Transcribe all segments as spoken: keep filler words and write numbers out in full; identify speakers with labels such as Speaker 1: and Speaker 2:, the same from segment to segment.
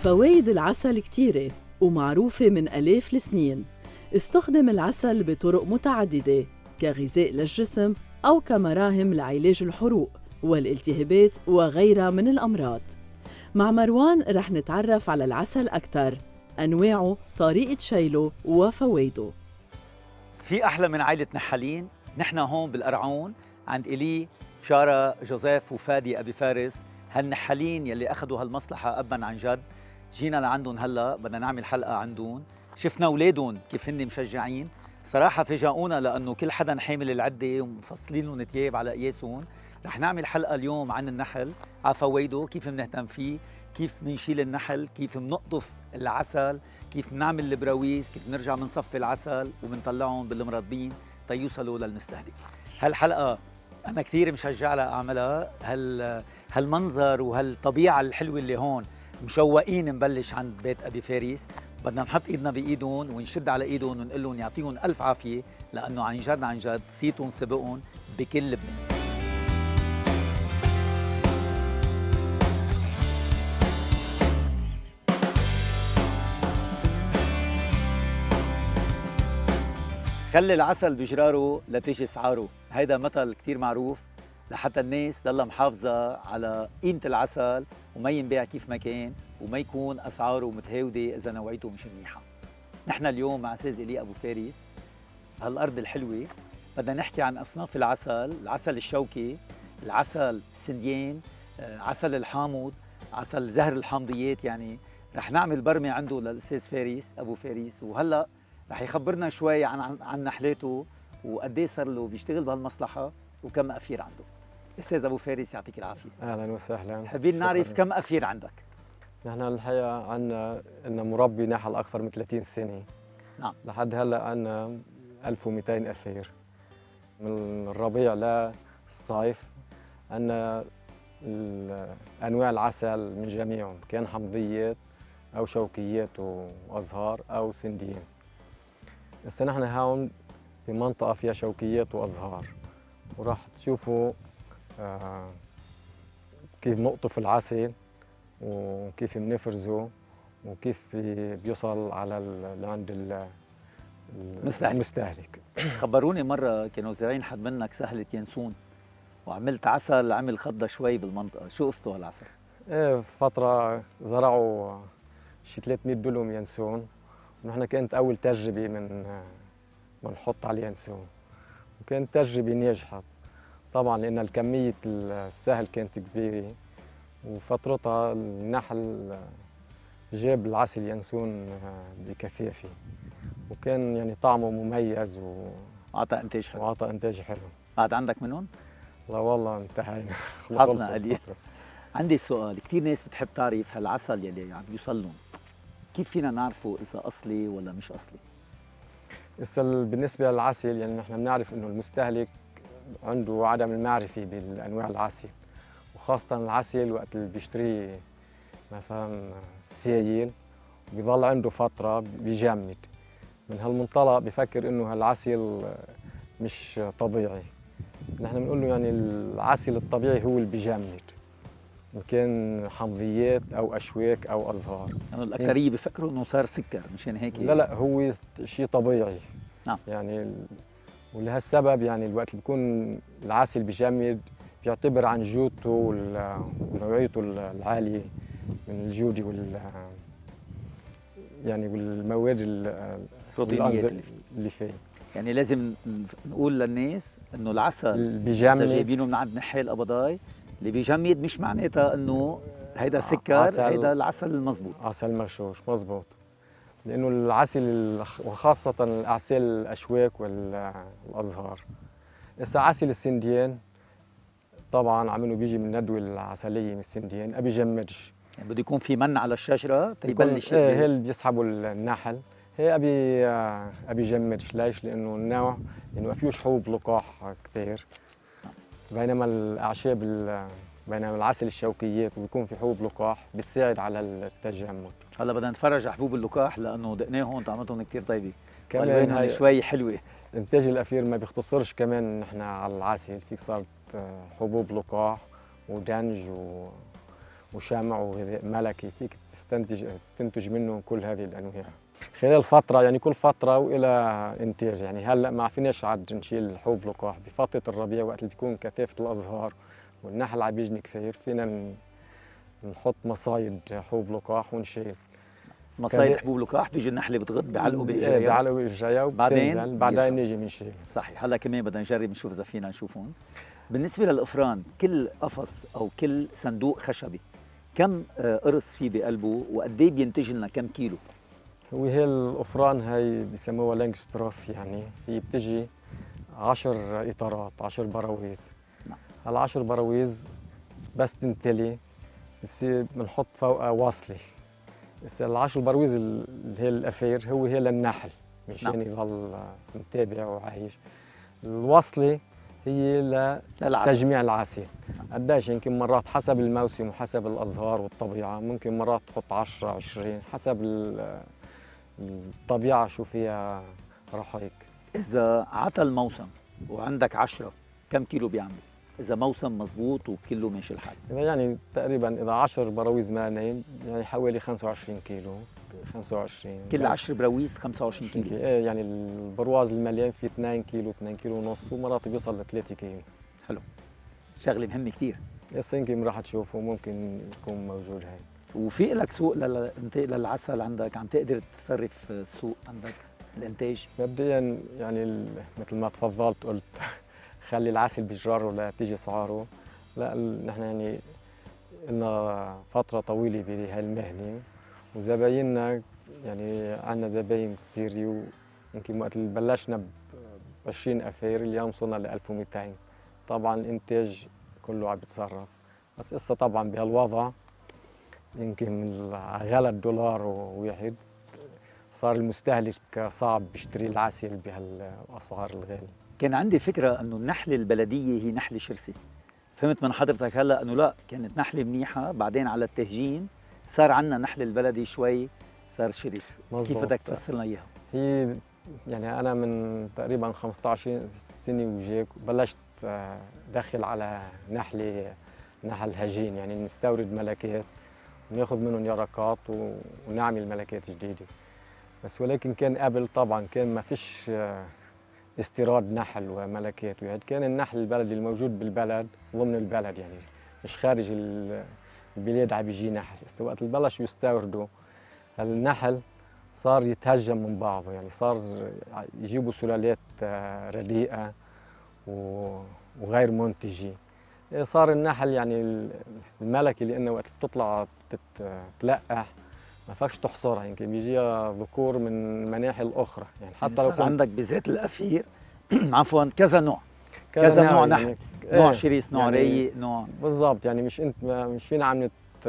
Speaker 1: فوايد العسل كتيرة ومعروفة من آلاف السنين. استخدم العسل بطرق متعددة كغذاء للجسم أو كمراهم لعلاج الحروق والالتهابات وغيرها من الأمراض. مع مروان رح نتعرف على العسل أكثر، أنواعه، طريقة شيله وفوائده.
Speaker 2: في أحلى من عائلة نحالين؟ نحن هون بالقرعون عند إلي بشارة جوزيف وفادي أبي فارس، هالنحالين يلي أخذوا هالمصلحة أبا عن جد. جينا لعندهم هلا بدنا نعمل حلقة عندهم، شفنا أولادهم كيف هن مشجعين، صراحة فاجئونا لأنه كل حدا حامل العدة ومفصلين لهم تياب على قياسهم. رح نعمل حلقة اليوم عن النحل، على فوائده، كيف بنهتم فيه، كيف بنشيل النحل، كيف بنقطف العسل، كيف بنعمل البراويز، كيف بنرجع بنصفي العسل وبنطلعهم بالمربين تيوصلوا للمستهلك. هالحلقة أنا كثير مشجع لها أعملها، هال هالمنظر وهالطبيعة الحلوة اللي هون مشوقين نبلش عند بيت أبي فارس. بدنا نحط إيدنا بإيدهم ونشد على إيدهم ونقول لهم يعطيهم ألف عافية، لأنه عن جد عن جد صيتهم سبقهم بكل لبنان. خلي العسل بجراره لتجي اسعاره، هيدا مثل كثير معروف لحتى الناس ضلها محافظه على قيمه العسل وما ينباع كيف ما كان وما يكون اسعاره متهاوده اذا نوعيته مش منيحه. نحن اليوم مع استاذ إيلي ابو فارس هالارض الحلوه بدنا نحكي عن اصناف العسل، العسل الشوكي، العسل السنديان، عسل الحامض، عسل زهر الحامضيات. يعني رح نعمل برمه عنده للاستاذ فارس ابو فارس، وهلا رح يخبرنا شوي عن عن, عن نحلاته وقد ايه صار له بيشتغل بهالمصلحه وكم أفير عنده. استاذ ابو فارس يعطيك العافيه.
Speaker 3: اهلا وسهلا.
Speaker 2: حابين نعرف كم أفير عندك؟
Speaker 3: نحن الحقيقه عندنا إن مربي نحل اكثر من ثلاثين سنه.
Speaker 2: نعم.
Speaker 3: لحد هلا عندنا ألف ومئتين أفير. من الربيع للصيف عندنا انواع العسل من جميعهم، كان حمضيات او شوكيات وازهار او سنديان. هسه نحن هون بمنطقة فيها شوكيات وأزهار، وراح تشوفوا آه كيف نقطف العسل وكيف بنفرزه وكيف بي بيوصل على لعند
Speaker 2: المستهلك.
Speaker 3: المستهلك.
Speaker 2: خبروني مرة كانوا زارعين حد منك سهلة ينسون وعملت عسل عمل خضة شوي بالمنطقة، شو قصته هالعسل؟
Speaker 3: ايه فترة زرعوا شي ثلاثمئة دلم ينسون، ونحن كانت أول تجربة من ما نحط عليه ينسون، وكانت تجربة ناجحة طبعا لأن الكمية السهل كانت كبيرة، وفترتها النحل جاب العسل ينسون بكثافة، وكان يعني طعمه مميز
Speaker 2: وأعطى إنتاج حلو.
Speaker 3: وأعطى إنتاج حلو.
Speaker 2: قعد عندك منهم؟
Speaker 3: لا والله انتهينا.
Speaker 2: حظنا قليل. عندي سؤال، كثير ناس بتحب تعرف هالعسل يلي عم يوصل لهم، كيف فينا نعرفه إذا أصلي ولا مش أصلي؟
Speaker 3: هسه بالنسبة للعسل يعني نحن بنعرف إنه المستهلك عنده عدم المعرفة بالأنواع العسل، وخاصة العسل وقت اللي بيشتريه مثلا سايل بيضل عنده فترة بيجمد، من هالمنطلق بفكر إنه هالعسل مش طبيعي. نحن بنقول له يعني العسل الطبيعي هو اللي بيجمد، إن كان حمضيات أو أشواك أو أزهار.
Speaker 2: يعني الأكثرية بفكروا إنه صار سكر مشان هيك.
Speaker 3: لا لا هو شيء طبيعي.
Speaker 2: نعم.
Speaker 3: يعني ولهالسبب يعني الوقت اللي بيكون العسل بجمد بيعتبر عن جودته ونوعيته العالية من الجودة وال يعني والمواد
Speaker 2: البروتينيات
Speaker 3: اللي فيه.
Speaker 2: يعني لازم نقول للناس انه العسل
Speaker 3: بيجمد
Speaker 2: اذا جايبينه من عند نحال قبضاي اللي بيجمد مش معناتها انه هيدا سكر، هيدا العسل المضبوط،
Speaker 3: عسل مغشوش مضبوط. لانه العسل وخاصه الاعسال الاشواك والازهار. هسه عسل السنديان طبعا عمله بيجي من الندوه العسليه من السنديان، ما بيجمدش.
Speaker 2: يعني بده يكون في من على الشجره تيبلش.
Speaker 3: ايه هي اللي بيسحبوا النحل، هي ابي ابي جمدش. ليش؟ لانه النوع انه ما فيهوش حبوب لقاح كثير، بينما الاعشاب بينما العسل الشوكيات بيكون في حبوب لقاح بتساعد على التجمد.
Speaker 2: هلا بدنا نتفرج على حبوب اللقاح لانه دقناهم طعمتهم كثير طيبه،
Speaker 3: كمان
Speaker 2: هي شوي حلوه.
Speaker 3: انتاج الافير ما بيختصرش كمان نحن على العسل، في صارت حبوب لقاح ودنج و... وشامع وغذاء ملكي، فيك تستنتج تنتج منه كل هذه الانواع خلال فتره، يعني كل فتره والى انتاج. يعني هلا ما فيناش عاد نشيل حوض لقاح بفتره الربيع وقت اللي بيكون كثافه الازهار والنحل عم بيجني كثير، فينا نحط مصايد حبوب لقاح ونشيل
Speaker 2: مصايد حبوب لقاح، بيجي النحله بتغط بعلقوا باجريها،
Speaker 3: بعلقوا باجريها وبتنزل بعدين نيجي بنشيل.
Speaker 2: صحيح. هلا كمان بدنا نجرب نشوف اذا فينا نشوفهم. بالنسبه للافران، كل قفص او كل صندوق خشبي كم قرص فيه بقلبه وقد ايه بينتج لنا كم كيلو؟
Speaker 3: هو هي الافران هي بسموها لانجستروف، يعني هي بتجي عشر اطارات، عشر براويز.
Speaker 2: نعم.
Speaker 3: هالعشر براويز بس تنتلي بصير بنحط فوقها واصله. هسه العشر براويز اللي هي الافير هو هي للنحل مشان نعم. يظل متابع وعايش. الوصله هي لتجميع العسل. قديش يمكن مرات حسب الموسم وحسب الازهار والطبيعه، ممكن مرات تحط عشرة عشرين حسب الطبيعه شو فيها رحيق.
Speaker 2: اذا عطى الموسم وعندك عشرة كم كيلو بيعمل؟ اذا موسم مزبوط وكله ماشي الحال.
Speaker 3: يعني تقريبا اذا عشر براويز مالين يعني حوالي خمسة وعشرين كيلو، خمسة وعشرين
Speaker 2: كل عشر براويز خمسة وعشرين كيلو.
Speaker 3: ايه يعني البرواز المليان فيه اثنين كيلو، اثنين كيلو ونص، ومرات بيوصل ل ثلاثة كيلو.
Speaker 2: حلو. شغله مهمه كثير.
Speaker 3: هسه يمكن راح تشوفه، ممكن يكون موجود هاي.
Speaker 2: وفي لك سوق للعسل عندك؟ عم تقدر تصرف السوق عندك الانتاج؟
Speaker 3: مبدئيا يعني مثل ما تفضلت قلت خلي العسل بجراره لتيجي اسعاره. لا نحن يعني لنا فتره طويله بهي المهنه وزبايننا يعني عندنا زباين كثير، يمكن وقت اللي بلشنا ب عشرين افير اليوم صرنا ل ألف ومئتين. طبعا الانتاج كله عم بيتصرف، بس قصه طبعا بهالوضع يمكن غلى الدولار واحد صار المستهلك صعب بيشتري العسل بهالاسعار الغاليه.
Speaker 2: كان عندي فكره انه النحله البلديه هي نحله شرسه، فهمت من حضرتك هلا انه لا، كانت نحله منيحه، بعدين على التهجين صار عندنا نحل البلدي شوي صار شرس. مزبوط. كيف بدك تفسر لنا اياها؟
Speaker 3: هي يعني انا من تقريبا خمسة عشر سنه وجيك بلشت دخل على نحله نحل هجين، يعني نستورد ملكات وناخذ منهم يرقات ونعمل ملكات جديده. بس ولكن كان قبل طبعا كان ما فيش استيراد نحل وملكات وهيك، كان النحل البلدي الموجود بالبلد ضمن البلد، يعني مش خارج البلاد عم بيجي نحل. بس وقت اللي بلشوا يستوردوا النحل صار يتهجم من بعضه، يعني صار يجيبوا سلالات رديئه وغير منتجه. صار النحل يعني الملكي لانه وقت بتطلع تتلقح ما فيكش تحصرها، يمكن بيجيها ذكور من مناحل اخرى، يعني حتى
Speaker 2: يعني
Speaker 3: لو كنت
Speaker 2: عندك بذات الافير عفوا كذا نوع كذا, كذا نوع نحل، يعني نوع شريس، نوع يعني رايق، نوع
Speaker 3: بالضبط. يعني مش انت مش فينا عم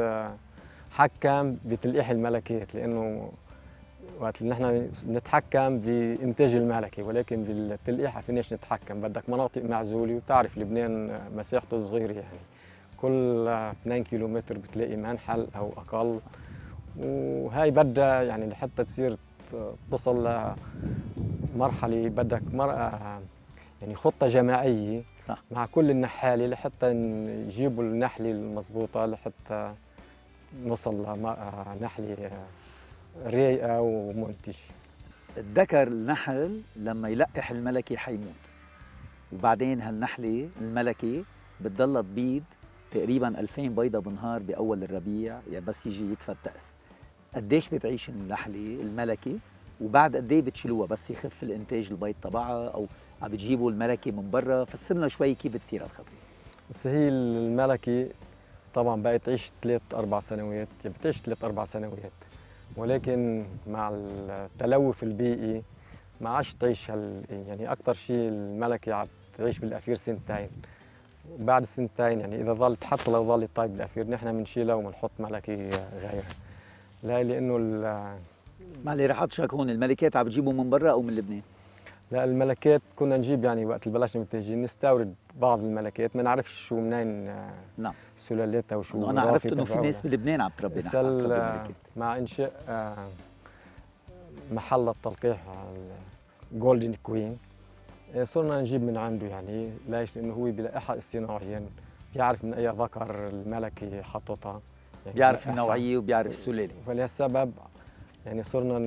Speaker 3: نتحكم بتلقيح الملكات، لانه وقت اللي نحن بنتحكم بانتاج الملكي، ولكن بالتلقيح ما فيناش نتحكم. بدك مناطق معزوله، وتعرف لبنان مساحته صغيره، يعني كل اثنين كيلومتر بتلاقي منحل او اقل، وهي بدها يعني لحتى تصير تصل لمرحله بدك مرأة يعني خطه جماعيه صح مع كل النحاله لحتى يجيبوا النحله المضبوطه لحتى نوصل لنحله رايقه ومنتجه.
Speaker 2: الذكر النحل لما يلقح الملكي حيموت، وبعدين هالنحله الملكي بتضلها تبيض تقريبا ألفين بيضه بالنهار باول الربيع، يعني بس يجي يدفى التأس. قديش بتعيش النحله الملكي وبعد قد ايه بتشيلوها بس يخف الانتاج البيض تبعها، او عم بتجيبوا الملكي من برا؟ فسرنا شوي كيف بتصير هالخطوه.
Speaker 3: بس هي الملكي طبعا بقت تعيش ثلاث اربع سنوات، بتعيش ثلاث اربع سنوات، ولكن مع التلوث البيئي ما عادش تعيش هال يعني اكثر شيء الملكي عم تعيش بالافير سنتين، وبعد السنتين يعني اذا ظلت حتى لو ظلت طيب الافير نحن بنشيلها وبنحط ملكي غيرها. لا لانه
Speaker 2: معلي رح اطشك هون، الملكات عم بتجيبوا من برا او من لبنان؟
Speaker 3: لا الملكات كنا نجيب، يعني وقت اللي بلشنا بالتهجين نستورد بعض الملكات، ما نعرفش شو منين نعم سلالتها وشو.
Speaker 2: انا عرفت انه في ناس بلبنان عم تربي
Speaker 3: نحل. مع انشاء محل التلقيح جولدن كوين صرنا نجيب من عنده، يعني ليش؟ لانه هو بيلقحها اصطناعيا، بيعرف من اي ذكر الملكي حطتها، يعني
Speaker 2: بيعرف النوعيه وبيعرف السلاله.
Speaker 3: فلهالسبب يعني صرنا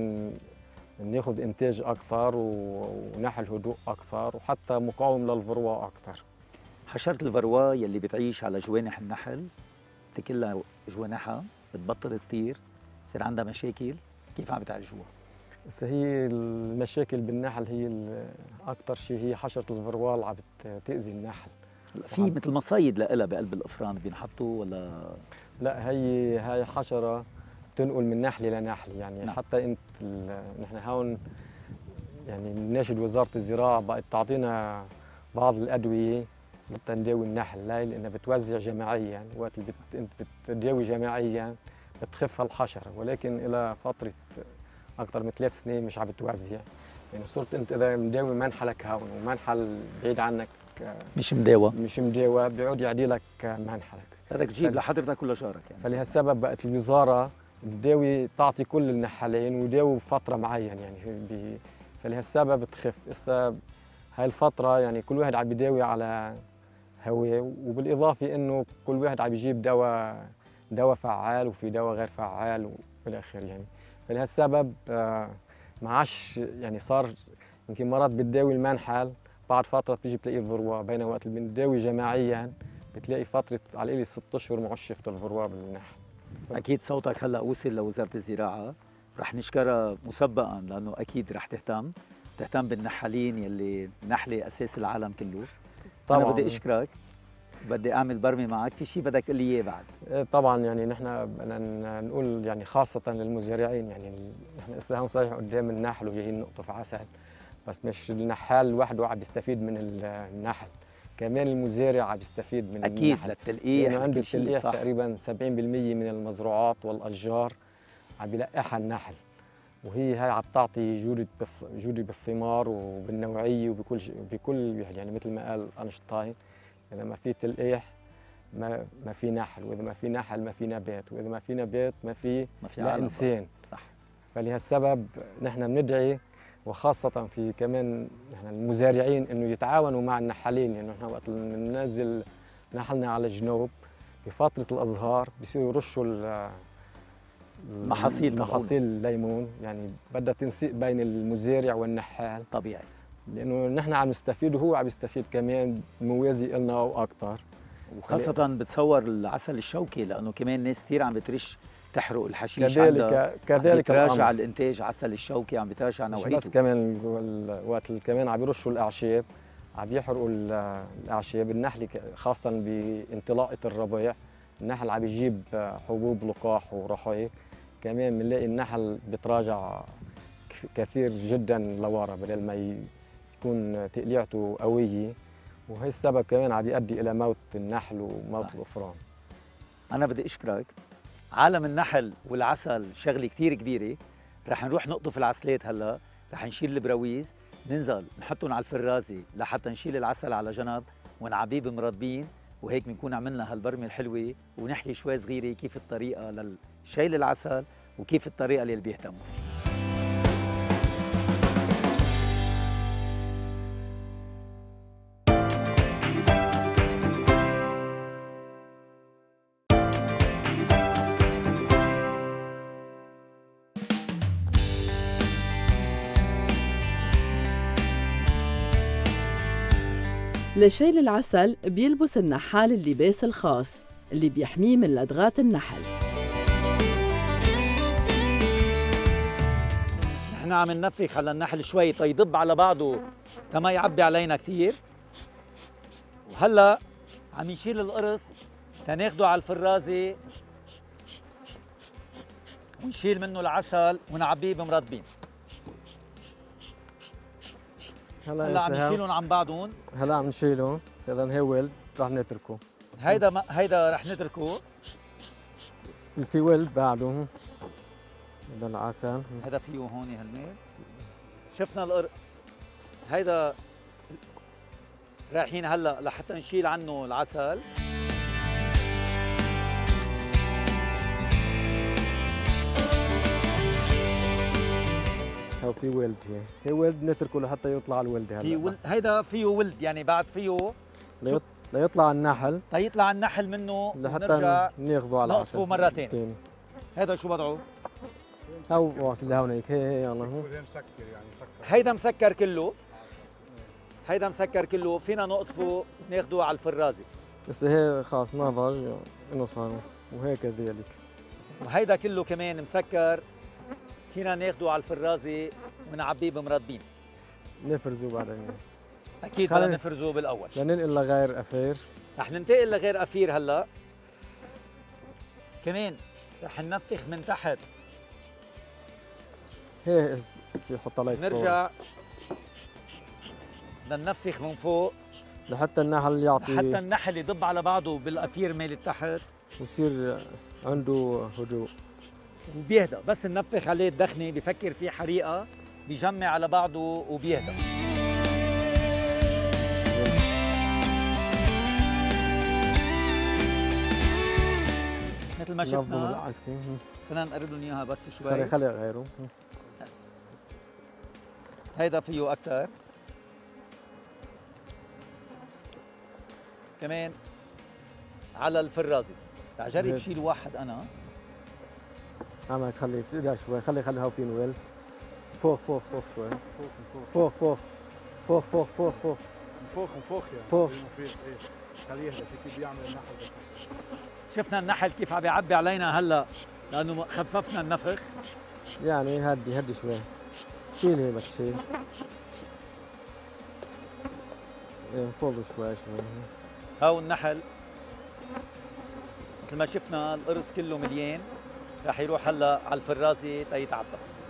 Speaker 3: ناخذ انتاج اكثر ونحل هدوء اكثر وحتى مقاوم للفروه اكثر.
Speaker 2: حشره الفروه يلي بتعيش على جوانح النحل بتكلها جوانحها بتبطل تطير، بصير عندها مشاكل، كيف عم بتعالجوها؟
Speaker 3: هسه هي المشاكل بالنحل هي اكثر شيء هي حشره الفروه اللي عم بتاذي النحل.
Speaker 2: في مثل مصايد لها بقلب الافران بينحطوا ولا؟
Speaker 3: لا، هي هاي حشره تنقل من نحله لنحله يعني. نعم. حتى انت نحن هون يعني ناشد وزاره الزراعه بقت تعطينا بعض الادويه لتنداوي النحل، لا لانها بتوزع جماعيا يعني. وقت اللي بت... انت بتداوي جماعيا بتخف الحشره، ولكن الى فتره اكثر من ثلاث سنين مش عم بتوزع يعني. صرت انت اذا مداوي منحلك هون ومنحل بعيد عنك
Speaker 2: مش مداوى
Speaker 3: مش مداوى بيعود يعدي لك منحلك،
Speaker 2: بدك تجيب لحضرتك ولا جارك يعني.
Speaker 3: فلهالسبب بقت الوزاره تداوي تعطي كل النحالين ويداووا بفتره معينه يعني. بي... فلهالسبب تخف. هسه هاي الفتره يعني كل واحد عم بيداوي على هواه، وبالاضافه انه كل واحد عم يجيب دواء دواء فعال وفي دواء غير فعال والى اخره يعني. فلهالسبب آه ما عادش يعني صار يمكن مرات بتداوي المنحل بعد فتره بتيجي بتلاقي الفروه، بينما وقت اللي بنداوي جماعيا بتلاقي فتره على القليل ست اشهر معش شفت الفروه بالنحل.
Speaker 2: اكيد صوتك هلا وصل لوزاره الزراعه، رح نشكرها مسبقا لانه اكيد رح تهتم تهتم بالنحالين يلي نحله اساس العالم كله. طبعا انا بدي اشكرك، بدي اعمل برمي معك. في شيء بدك تقول لي اياه بعد؟
Speaker 3: طبعا يعني نحن بدنا نقول يعني خاصه للمزارعين يعني. نحن هسه هون صحيح قدام النحل وجايين نقطف عسل، بس مش النحال لوحده عم بيستفيد من النحل، كمان المزارع عم بيستفيد من
Speaker 2: اكيد
Speaker 3: النحل.
Speaker 2: للتلقيح
Speaker 3: يعني عنده التلقيح تقريبا سبعين بالمئة من المزروعات والاشجار عم بيلقحها النحل، وهي هاي عم تعطي جوده بث... جوده بالثمار وبالنوعيه وبكل شيء بكل يعني. مثل ما قال اينشتاين اذا ما في تلقيح ما ما في نحل، واذا ما في نحل ما في نبات، واذا ما في نبات ما في
Speaker 2: ما في
Speaker 3: لا انسان.
Speaker 2: صح.
Speaker 3: فلهالسبب نحن بندعي وخاصة في كمان نحن المزارعين انه يتعاونوا مع النحالين يعني. نحن وقت ننزل نحلنا على الجنوب بفترة الازهار بيصيروا يرشوا
Speaker 2: محاصيل
Speaker 3: محاصيل الليمون يعني. بدها تنسيق بين المزارع والنحال
Speaker 2: طبيعي،
Speaker 3: لانه نحن عم نستفيد وهو عم يستفيد كمان موازي لنا او اكثر.
Speaker 2: وخاصة بتصور العسل الشوكي لانه كمان ناس كثير عم بترش تحرق الحشيش.
Speaker 3: كذلك كذلك
Speaker 2: عم بتراجع الانتاج عسل الشوكي، عم بتراجع نوعيته.
Speaker 3: بس كمان وقت كمان عم يرشوا الاعشاب عم يحرقوا الاعشاب. النحل خاصة بانطلاقة الربيع النحل عم يجيب حبوب لقاح ورحيق، كمان بنلاقي النحل بتراجع كثير جدا لورا بدل ما يكون تقليعته قوية، وهي السبب كمان عم يؤدي الى موت النحل وموت صح. الافران.
Speaker 2: انا بدي اشكرك. عالم النحل والعسل شغله كثير كبيره. رح نروح نقطف العسلات هلا، رح نشيل البراويز ننزل نحطهم على الفرازه لحتى نشيل العسل على جنب ونعبيه بمرطبين، وهيك بنكون عملنا هالبرمه الحلوه. ونحكي شوي صغيره كيف الطريقه للشيل العسل وكيف الطريقه اللي بيهتموا فيها.
Speaker 1: لشيل العسل بيلبس النحال اللباس الخاص اللي بيحميه من لدغات النحل.
Speaker 2: نحن عم ننفخ على النحل شوي تيضب على بعضه تما يعبي علينا كثير. وهلا عم يشيل القرص تناخده على الفرازه ونشيل منه العسل ونعبيه بمرطبين. هلا, هلا عم نشيلهم عن بعضهم.
Speaker 3: هلا عم نشيلهم، هذا هي ولد رح نتركه.
Speaker 2: هيدا ما هيدا رح نتركه.
Speaker 3: في ولد بعده. هذا العسل.
Speaker 2: هذا فيه هون هالميل. شفنا القر هيدا رايحين هلا لحتى نشيل عنه العسل.
Speaker 3: هو في ولد هي هي ولد نتركه لحتى يطلع الولد هلا.
Speaker 2: في ولد هيدا فيه ولد يعني بعد فيه
Speaker 3: ليط... ليطلع النحل
Speaker 2: تيطلع النحل منه
Speaker 3: لحتى
Speaker 2: ونرجع
Speaker 3: ناخذه على
Speaker 2: نقطفه
Speaker 3: عسل
Speaker 2: مرة تانية.
Speaker 3: تاني.
Speaker 2: هذا شو وضعه؟
Speaker 3: او واصل لهونيك، هي هي يلا هو.
Speaker 4: مسكر يعني مسكر.
Speaker 2: هيدا مسكر كله، هيدا مسكر كله، فينا نقطفه ناخده على الفرازه.
Speaker 3: بس هي خلاص نضج انه صار وهيك ذلك.
Speaker 2: وهيدا كله كمان مسكر، فينا ناخده على الفرازه ونعبيه بمرطبين.
Speaker 3: نفرزه بعدين.
Speaker 2: اكيد بدنا نفرزه بالاول.
Speaker 3: لننقل لغير افير.
Speaker 2: رح ننتقل لغير افير هلا. كمان رح ننفخ من تحت.
Speaker 3: هي في حط عليه الصور.
Speaker 2: نرجع بدنا ننفخ من فوق
Speaker 3: لحتى النحل يعطي،
Speaker 2: حتى النحل يضب على بعضه بالافير مال تحت
Speaker 3: ويصير عنده هدوء
Speaker 2: وبيهدى. بس ننفخ عليه الدخنه بفكر في حريقه بيجمع على بعضه وبيهدى. مثل ما شفنا خلينا نقرب لهم اياها بس شوي.
Speaker 3: خلي خلي غيره.
Speaker 2: هيدا فيه اكثر كمان على الفرازه. رح جرب شيل واحد انا.
Speaker 3: عمك خلي ارجع شوي، خلي خلي هاو في نويل. فوق فوق فوق شوي. فوق فوق فوق فوق فوق فوق
Speaker 4: فوق فوق يعني
Speaker 3: فوق.
Speaker 4: خليه يهدى، كيف بيعمل النحل.
Speaker 2: شفنا النحل كيف عم يعبي علينا هلا لانه خففنا النفخ.
Speaker 3: يعني هدي هدي شوي، شيل هي بدك شيل. ايه فوق شوي شوي.
Speaker 2: هاو النحل مثل ما شفنا القرص كله مليان، رح يروح هلا على الفرازه تيتعبى.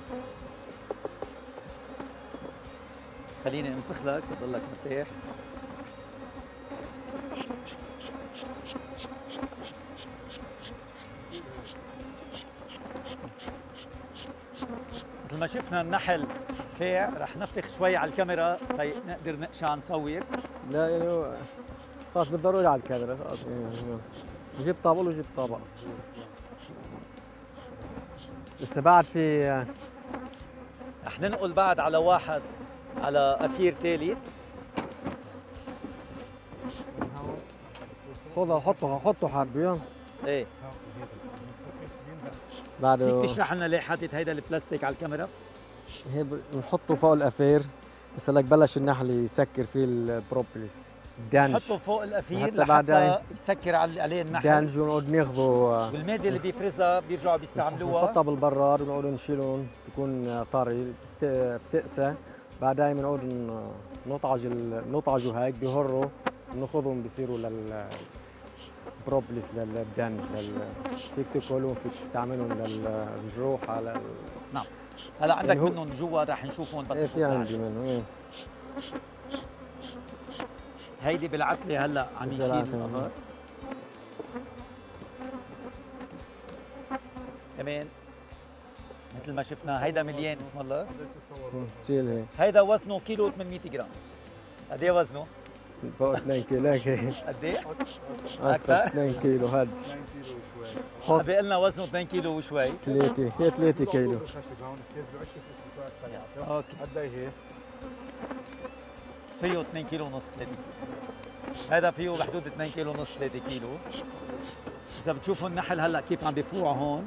Speaker 2: خليني انفخ لك تضلك مرتاح. مثل ما شفنا النحل فاع، رح نفخ شوي على الكاميرا تي نقدر نقشع نصور.
Speaker 3: لا يعني خلاص بالضروري على الكاميرا خلاص. جيب طابق وجيب طابق. لسه بعد في
Speaker 2: رح ننقل بعد على واحد على أفير ثالث.
Speaker 3: خذها حطه حطه حده يلا.
Speaker 2: ايه
Speaker 3: بعد
Speaker 2: فيك تشرح لنا ليه حاطط هيدا البلاستيك على الكاميرا؟
Speaker 3: هي بنحطه فوق الافير، بس لك بلش النحل يسكر فيه البروبليس دانج.
Speaker 2: نحطه فوق الأفير
Speaker 3: حتى
Speaker 2: لحتى
Speaker 3: بعدين
Speaker 2: يسكر عليه النحل.
Speaker 3: دانج ونقعد ناخذه،
Speaker 2: والمادة اللي بيفرزها بيرجعوا بيستعملوها.
Speaker 3: نحطها بالبراد ونقعد نشيلهم بيكون طري بتقسى. بعدين بنقعد نطعج نطعجه هيك بيهروا، ناخذهم بيصيروا لل بروبليس للدانج لل فيك تاكلهم، فيك تستعملهم للجروح على ال...
Speaker 2: نعم. هلا عندك
Speaker 3: يعني
Speaker 2: منهم جوا رح نشوفهم بس.
Speaker 3: ايه في عندي منه ايه.
Speaker 2: هيدي بالعتلة هلا عم يشيل القفص. كمان مثل ما شفنا هيدا مليان اسم الله.
Speaker 3: شيل هيك.
Speaker 2: هيدا وزنه كيلو ثمانمية جرام. قد ايه وزنه؟
Speaker 3: فوق اثنين كيلو هيك.
Speaker 2: قد ايه؟
Speaker 3: اكثر اثنين كيلو هاد.
Speaker 2: حط قلنا وزنه اثنين كيلو وشوي.
Speaker 3: ثلاثة هي ثلاثة كيلو.
Speaker 2: اوكي.
Speaker 4: قد ايه هي؟
Speaker 2: فيه اثنين كيلو ونص ثلاثة كيلو. هذا فيه بحدود اثنين كيلو ونص ثلاثة كيلو. إذا بتشوفوا النحل هلا كيف عم بيفوع هون.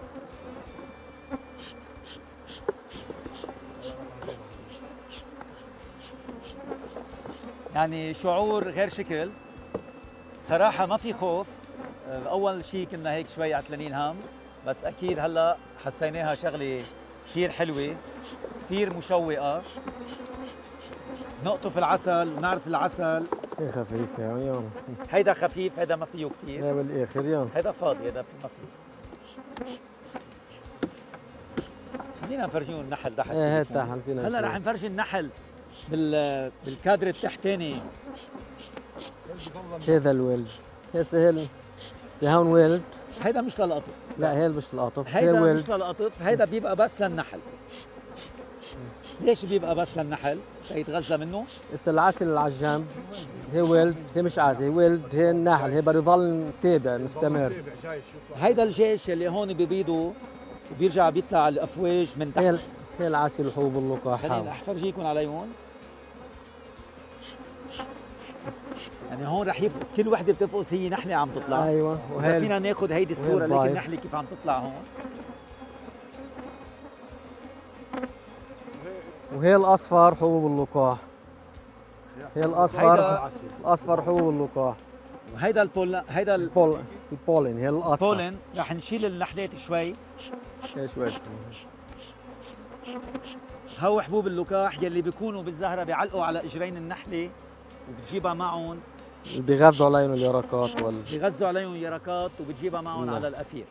Speaker 2: يعني شعور غير شكل. صراحة ما في خوف. أول شيء كنا هيك شوي عتلانين هم، بس أكيد هلا حسيناها شغلة كثير حلوة، كثير مشوقة. نقطف العسل ونعرف العسل.
Speaker 3: هي خفيفة يلا.
Speaker 2: هيدا خفيف، هيدا ما فيه كثير.
Speaker 3: هي بالاخر يلا.
Speaker 2: هيدا فاضي، هيدا ما فيه. خلينا نفرجيهم النحل تحت.
Speaker 3: ايه هي تحت فينا.
Speaker 2: هلا رح نفرجي النحل بال بالكادر التحتاني.
Speaker 3: هذا الولد. هسه هي هون ولد.
Speaker 2: هيدا مش للقطف.
Speaker 3: لا هي مش للقطف،
Speaker 2: هيدا
Speaker 3: هي
Speaker 2: مش للقطف، هيدا بيبقى بس للنحل. ليش بيبقى بس للنحل؟ تيتغذى منه؟
Speaker 3: هسه العسل اللي على الجنب هي ولد، هي مش عسل، هي ولد، هي النحل، هي بده يضل تابع مستمر.
Speaker 2: هيدا الجيش اللي هون ببيضوا وبيرجع بيطلع الافواج من تحت.
Speaker 3: هي هي العسل الحبوب اللقاح.
Speaker 2: خليني احفرجيكم عليهم. يعني هون رح يفقس كل وحده بتفقس هي نحله عم تطلع.
Speaker 3: ايوه
Speaker 2: اذا
Speaker 3: وهي
Speaker 2: فينا ناخذ هيدي الصوره ليك النحله كيف عم تطلع هون.
Speaker 3: وهي الاصفر حبوب اللقاح. هي الاصفر الاصفر حبوب اللقاح.
Speaker 2: وهيدا البول هيدا
Speaker 3: البول البولين هي الاصفر.
Speaker 2: البولين رح نشيل النحلات شوي.
Speaker 3: شوي شوي.
Speaker 2: هو حبوب اللقاح يلي بيكونوا بالزهره بيعلقوا على اجرين النحله وبتجيبها معهم.
Speaker 3: بيغذوا عليهم اليرقات وال
Speaker 2: بيغذوا عليهم يرقات وبتجيبها معهم
Speaker 3: نعم.
Speaker 2: على الأفير.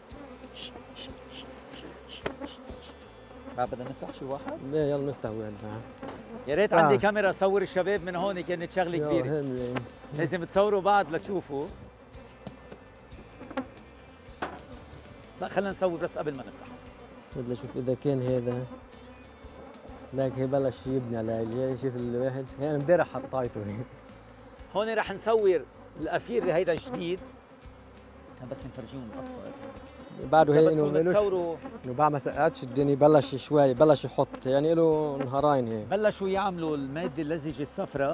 Speaker 2: ما بدنا نفتح شي واحد؟
Speaker 3: لا يلا نفتح واحد.
Speaker 2: يا ريت عندي كاميرا صور الشباب من هون، كانت شغله كبيره. لازم تصوروا بعض لتشوفوا. لا خلينا نصور بس قبل ما نفتح.
Speaker 3: بدي اشوف اذا كان هذا لك هي بلش يبني على شوف الواحد هي امبارح حطيته.
Speaker 2: هون رح نصور الأفير هيدا الجديد. كان بس نفرجيهم الاصفر.
Speaker 3: بعده هي انه
Speaker 2: تصوروا
Speaker 3: انه بعد ما سقطش الدنيا بلش شوي بلش يحط يعني له نهارين هيك.
Speaker 2: بلشوا يعملوا الماده اللزجه الصفراء.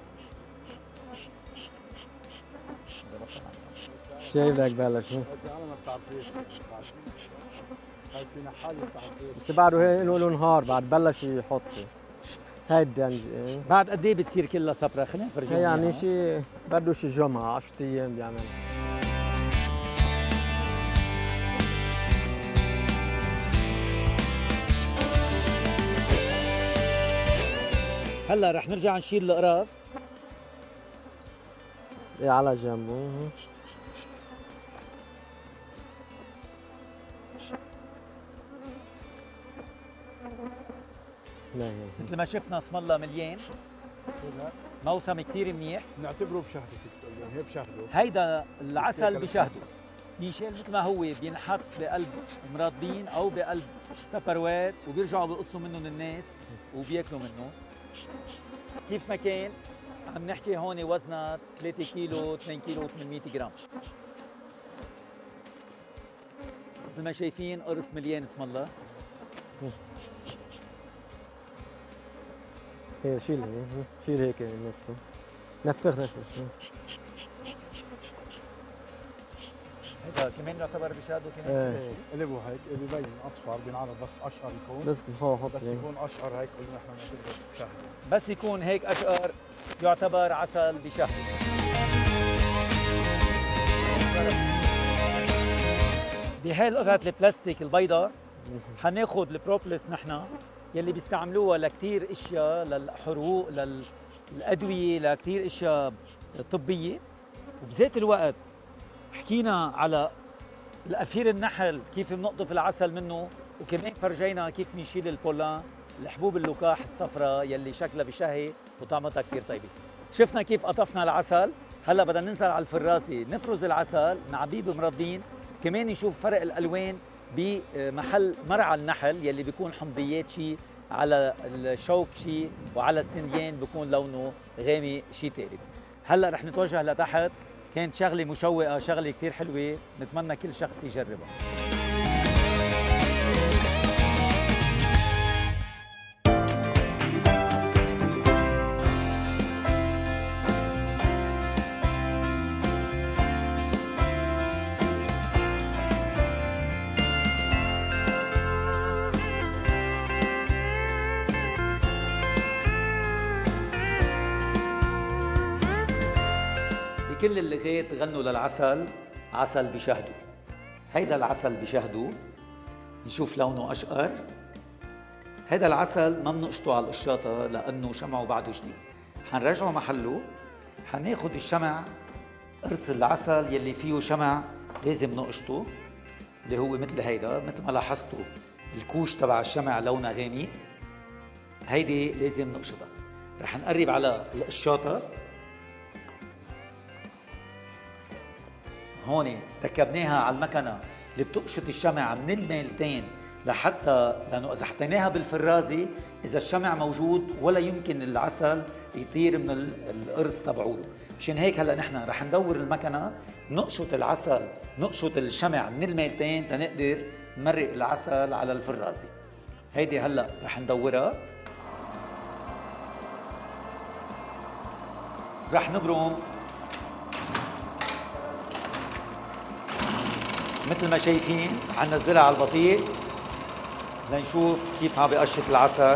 Speaker 3: شايف لك بلش.
Speaker 4: انا ما بتعرفيش هاي في نحال ما بتعرفيش.
Speaker 3: بس بعده هي له نهار بعد بلش يحط. هاي الدنج ايه.
Speaker 2: بعد قد ايه بتصير كلها صفراء؟ خلينا نفرجيهم.
Speaker 3: يعني شيء بده شي جمعه عشرة ايام بيعمل.
Speaker 2: هلا رح نرجع نشيل القراص.
Speaker 3: ايه على جنبه.
Speaker 2: مثل ما شفنا اسم الله مليان. موسم كثير منيح.
Speaker 4: نعتبره بشهده فيك هي بشهده.
Speaker 2: هيدا العسل بشهده. بينشال مثل ما هو بينحط بقلب مرادين او بقلب تبروات وبيرجعوا بيقصوا منهم الناس وبياكلوا منه. كيف ما كان عم نحكي هون وزنها ثلاثة كيلو اثنين كيلو ثمانمئة جرام. مثل ما شايفين قرص مليان اسم الله.
Speaker 3: هي شيل شيل هيك نفخ نفخ نفخ.
Speaker 2: هذا كمان يعتبر بشهده كمان.
Speaker 3: ايه
Speaker 4: قلبه هيك ببين اصفر بينعرض بس اشقر يكون.
Speaker 3: بس هو حط
Speaker 4: بس يكون اشقر هيك قلنا احنا بنعتبره بشهده.
Speaker 2: بس يكون هيك اشقر يعتبر عسل بشهده. بهاي القطعة البلاستيك البيضاء حناخذ البروبلس نحن يلي بيستعملوها لكثير اشياء، للحروق، للادويه، لكثير اشياء طبيه. وبذات الوقت حكينا على الأفير النحل كيف بنقطف العسل منه، وكمان فرجينا كيف بنشيل البولان، الحبوب اللقاح الصفراء يلي شكلها بشهي وطعمتها كثير طيبه. شفنا كيف قطفنا العسل، هلا بدنا ننزل على الفراسه نفرز العسل نعبيه بمرضين، كمان نشوف فرق الالوان بمحل مرعى النحل يلي بيكون حمضيات شيء، على الشوك شيء، وعلى السنديان بيكون لونه غامق شيء ثالث. هلا رح نتوجه لتحت. كانت شغله مشوقه، شغله كثير حلوه، نتمنى كل شخص يجربها. كل اللغات غنوا للعسل عسل بشهده. هيدا العسل بشهده نشوف لونه أشقر. هيدا العسل ما بنقشطه على القشاطة لأنه شمعه بعده جديد. حنرجعه محله. حناخد الشمع، قرص العسل يلي فيه شمع لازم نقشطه، اللي هو مثل هيدا. مثل ما لاحظتوا الكوش تبع الشمع لونها غامق، هيدي لازم نقشطها. رح نقرب على القشاطة. هون ركبناها على المكنه اللي بتقشط الشمع من الميلتين لحتى، لانه اذا حطيناها بالفرازه اذا الشمع موجود ولا يمكن العسل يطير من القرص تبعوله. مشان هيك هلا نحن رح ندور المكنه نقشط العسل، نقشط الشمع من الميلتين لنقدر نمرق العسل على الفرازه. هيدي هلا رح ندورها. رح نبرم مثل ما شايفين. رح ننزلها على البطيء لنشوف كيف عم بقشط العسل.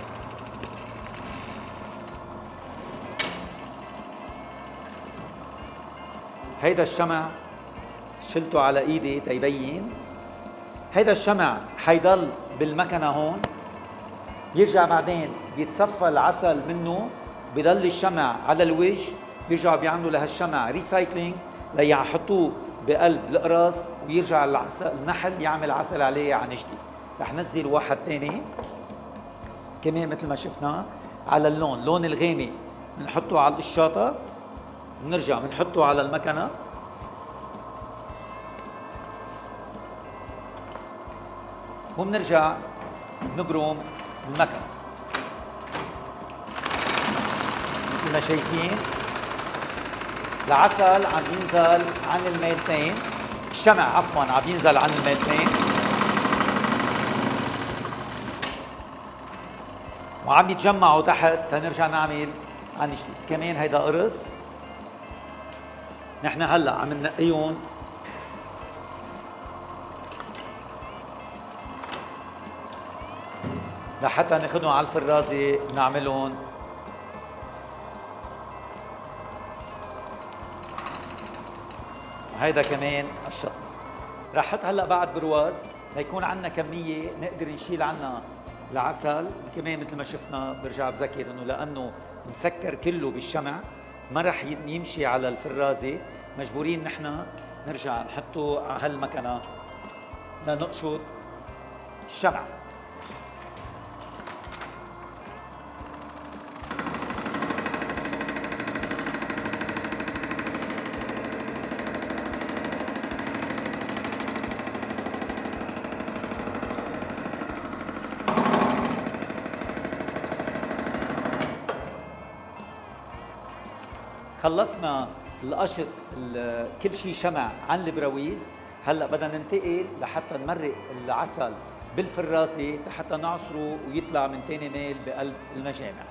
Speaker 2: هيدا الشمع شلته على ايدي تيبين. هيدا الشمع حيضل بالمكنه هون، يرجع بعدين بيتصفى العسل منه، بضل الشمع على الوجه، بيرجعوا بيعملوا لهالشمع ريسايكلينج ليحطوه بقلب القراص ويرجع العسل النحل يعمل عسل عليه على نجدي. رح نزل واحد ثاني كمان مثل ما شفنا على اللون، اللون الغامق بنحطه على القشاطه، بنرجع بنحطه على المكنه، وبنرجع نبرم المكنه. مثل ما شايفين العسل عم ينزل عن الميلتين، الشمع عفوا عم ينزل عن الميلتين، وعم يتجمعوا تحت تنرجع نعمل عن جديد. كمان هيدا قرص نحن هلا عم ننقيهم لحتى ناخذهم على الفرازه نعملهم وهيدا كمان الشطني. رح حط هلا بعد برواز ليكون عندنا كميه نقدر نشيل عنها العسل. كمان مثل ما شفنا برجع بذكر انه لانه مسكر كله بالشمع ما رح يمشي على الفرازه، مجبورين نحن نرجع نحطه على هالمكنه لنقشط الشمع. خلصنا القشط كل شيء شمع عن البراويز. هلا بدنا ننتقل لحتى نمرق العسل بالفرازه لحتى نعصره ويطلع من تاني ميل بقلب المجامع.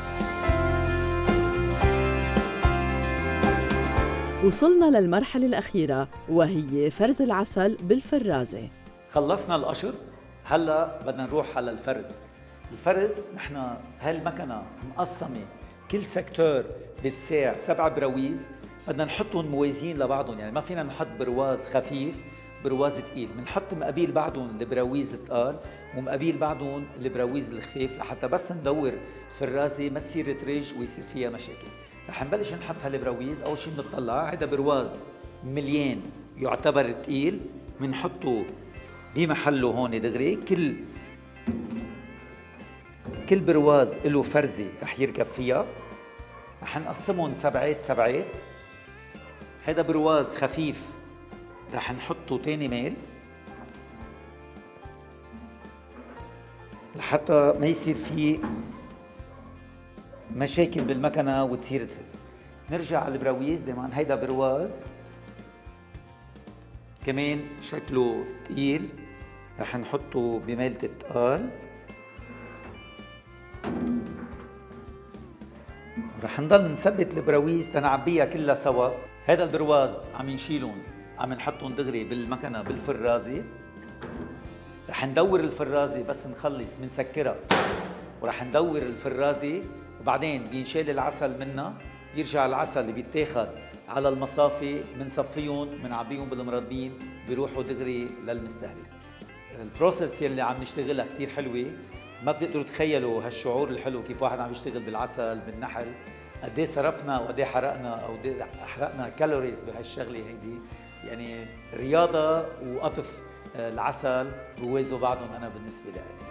Speaker 1: وصلنا للمرحلة الأخيرة وهي فرز العسل بالفرازة.
Speaker 2: خلصنا القشط، هلا بدنا نروح على الفرز. الفرز نحن هالمكنه مقسمه كل سكتور بتساع سبع براويز، بدنا نحطهم موازين لبعضهم، يعني ما فينا نحط برواز خفيف برواز ثقيل، بنحط مقابيل بعضهم البراويز الثقال ومقابيل بعضهم البراويز الخفيف لحتى بس ندور فرازه ما تصير ترج ويصير فيها مشاكل. رح نبلش نحط هالبراويز. اول شيء بنطلع هذا برواز مليان يعتبر ثقيل، بنحطه بمحله هون دغري. كل كل برواز له فرزه رح يركب فيها، رح نقسمهم سبعات سبعات. هذا برواز خفيف رح نحطه تاني ميل لحتى ما يصير فيه مشاكل بالمكنه وتصير تهز. نرجع على البراويز دائما. هيدا برواز كمان شكله ثقيل رح نحطه بميلة الثقال، رح نضل نثبت البراويز تنعبيها كلها سوا. هذا البرواز عم نشيلهم عم نحطهم دغري بالمكنه بالفرازه. رح ندور الفرازه بس نخلص بنسكرها ورح ندور الفرازه وبعدين بينشال العسل منها، يرجع العسل اللي بيتاخد على المصافي بنصفيهم بنعبيهم بالمربين بيروحوا دغري للمستهلك. البروسيس يلي عم نشتغلها كثير حلوه، ما بتقدروا تخيلوا هالشعور الحلو كيف واحد عم يشتغل بالعسل بالنحل، قد ايه صرفنا وقد ايه حرقنا او قد ايه حرقنا كالوريز بهالشغله هيدي. يعني رياضه وقطف العسل بوازوا بعضهم انا بالنسبه لي.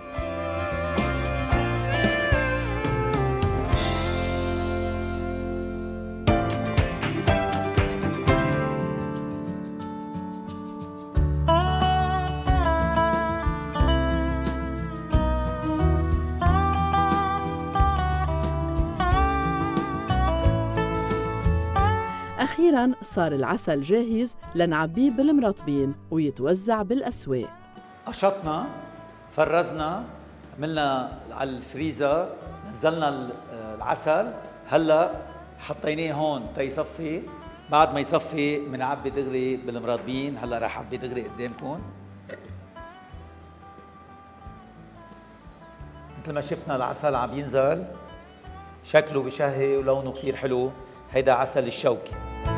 Speaker 1: أخيراً صار العسل جاهز لنعبيه بالمرطبين ويتوزع بالأسواق.
Speaker 2: قشطنا، فرزنا، عملنا على الفريزر، نزلنا العسل. هلا حطيناه هون تيصفي، بعد ما يصفي بنعبي دغري بالمراطبين. هلا رح اعبي دغري قدامكم مثل ما شفنا العسل عم ينزل، شكله بشهي ولونه كثير حلو. هيدا عسل الشوكي.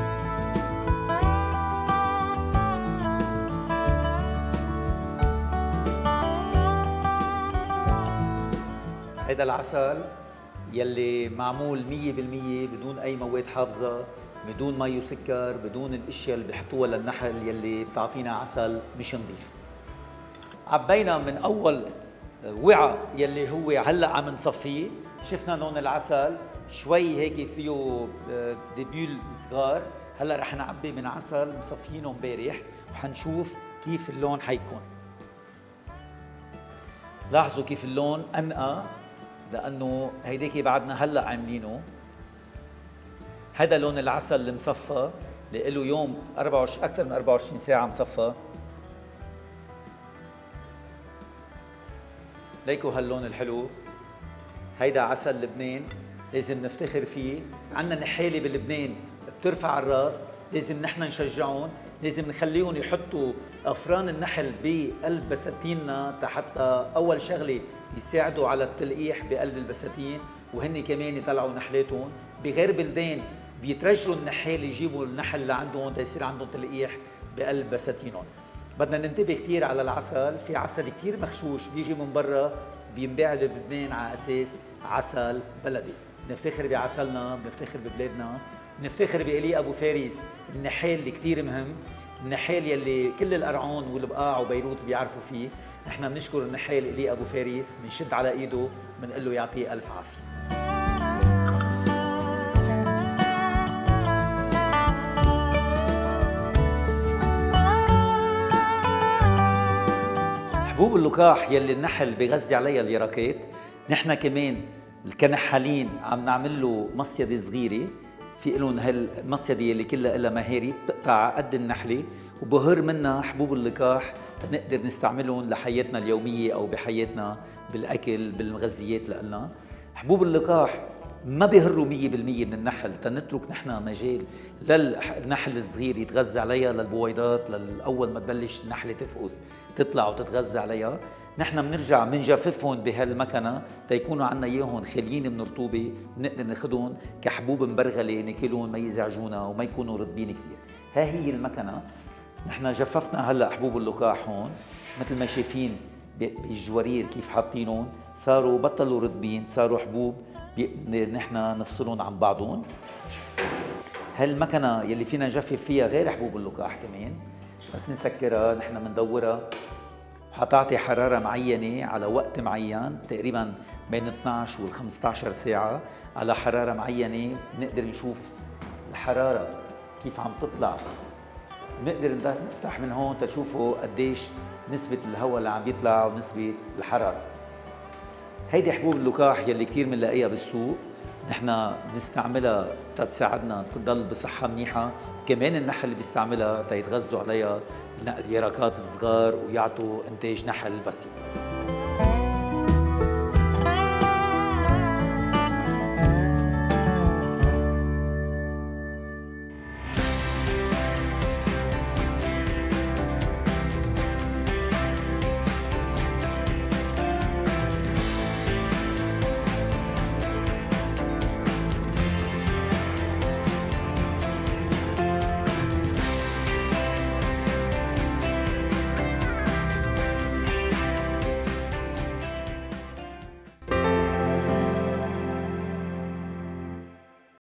Speaker 2: هيدا العسل يلي معمول مية بالمية بدون أي مواد حافظة، بدون مي وسكر، بدون الاشياء اللي بيحطوها للنحل يلي بتعطينا عسل مش نظيف. عبينا من اول وعاء يلي هو هلا عم نصفيه، شفنا لون العسل شوي هيك فيه دبيول صغار. هلا رح نعبي من عسل مصفيينه امبارح وحنشوف كيف اللون حيكون. لاحظوا كيف اللون انقى لانه هيديك بعدنا هلا عاملينه. هذا لون العسل المصفى اللي له يوم أربعة وعشرين اكثر من أربعة وعشرين ساعه مصفى. ليكوا هاللون الحلو. هيدا عسل لبنان لازم نفتخر فيه. عندنا نحالة بلبنان بترفع الراس، لازم نحن نشجعهم، لازم نخليهم يحطوا افران النحل بقلب بساتيننا حتى اول شغله يساعدوا على التلقيح بقلب البساتين، وهن كمان يطلعوا نحلاتهم. بغير بلدان بيترجوا النحال يجيبوا النحل اللي عندهم تيصير عندهم تلقيح بقلب بساتينهم. بدنا ننتبه كثير على العسل. في عسل كثير مخشوش بيجي من برا بينباع بلبنان على اساس عسل بلدي. بنفتخر بعسلنا، بنفتخر ببلادنا، بنفتخر بإلي ابو فارس النحال اللي كثير مهم، النحال يلي كل القرعون والبقاع وبيروت بيعرفوا فيه. نحن بنشكر النحال إلي ابو فارس، بنشد على ايده بنقول له يعطيه الف عافيه. حبوب اللقاح يلي النحل بيغذي عليها اليرقات، نحن كمان كنحالين عم نعمل له مصيدة صغيرة في لهم هالمصيدة يلي كلها لها مهاري بتقطع قد النحلة وبهر منها حبوب اللقاح لنقدر نستعملهم لحياتنا اليومية أو بحياتنا بالأكل بالمغذيات لنا. حبوب اللقاح ما بيهروا مية بالمية من النحل، تنترك نحن مجال للنحل الصغير يتغذى عليها، للبويضات للأول ما تبلش النحلة تفقس تطلع وتتغذى عليها. نحن بنرجع بنجففهم بهالمكنه تيكونوا عنا اياهم خاليين من رطوبه، ونقدر ناخذهم كحبوب مبرغله ناكلهم ما يزعجونا وما يكونوا رطبين كثير. ها هي المكنه. نحن جففنا هلا حبوب اللقاح هون مثل ما شايفين بالجوارير كيف حاطينهم، صاروا بطلوا رطبين، صاروا حبوب نحن نفصلهم عن بعضهم. هالمكنه يلي فينا نجفف فيها غير حبوب اللقاح كمان، بس نسكرها نحن بندورها حتعطي حرارة معينة على وقت معين، تقريبا بين اثنعش وال خمسطعش ساعة على حرارة معينة. بنقدر نشوف الحرارة كيف عم تطلع، بنقدر نفتح من هون تشوفوا قديش نسبة الهواء اللي عم بيطلع ونسبة الحرارة. هيدي حبوب اللقاح يلي كثير بنلاقيها بالسوق، نحن بنستعملها تتساعدنا تضل بصحة منيحة، وكمان النحل اللي بيستعملها تيتغذوا عليها اليرقات الصغار ويعطوا انتاج نحل بسيط.